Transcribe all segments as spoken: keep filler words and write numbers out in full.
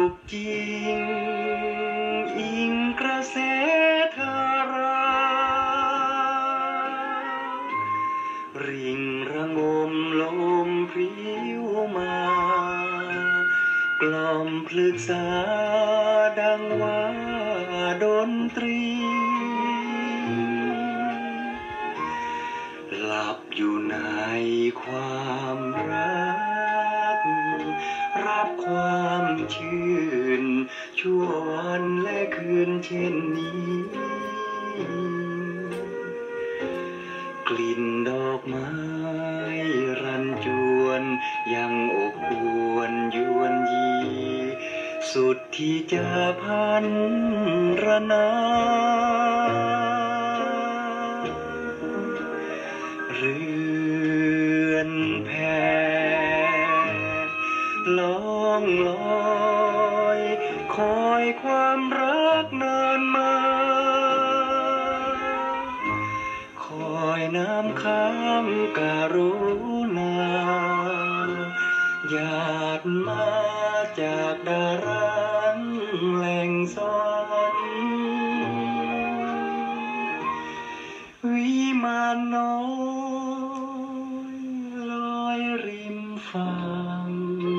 ขจริงอิงกระแสธาราริงระงมลมพริ้วมากล่อมพลึกษาดังว่าดนตรีหลับอยู่ในความรักรับความชื่นชั่ววันและคืนเช่นนี้กลิ่นดอกไม้รันจวนยังอบอวนยวนยีสุดที่จะพันรนาเรือนแพล่องลอยคอยความรักนานมาคอยน้ำค้างการุณาหยาดมาจากดารังแหล่งสวรรค์วิมานน้อยลอยริมฝั่ง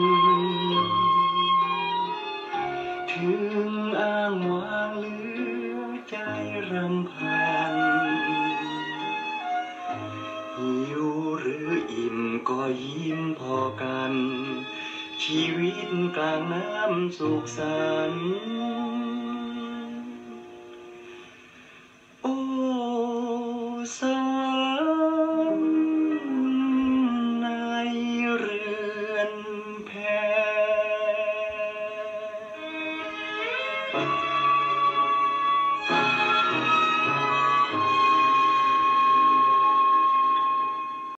ถึงอ้างว้างเหลือใจรำพันหิวหรืออิ่มก็ยิ้มพอกันชีวิตกลางน้ำสุขสันต์